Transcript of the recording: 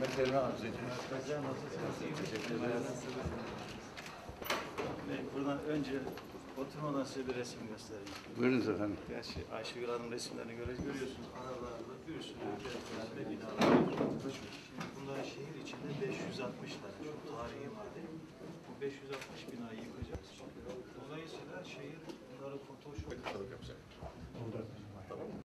hürmetlerimi arz ediyorum. Teşekkür ederim. Buradan önce oturmadan size bir resim göstereyim. Buyurunuz efendim. Gerçi Ayşegül Hanım resimlerini görüyorsunuz. Aralarda bir sürü ve binalar. Şimdi bunların şehir içinde 560 tane çok tarihi mahalle. Bu 560 binayı yıkacağız. Dolayısıyla şehir bunları Photoshop. Tamam.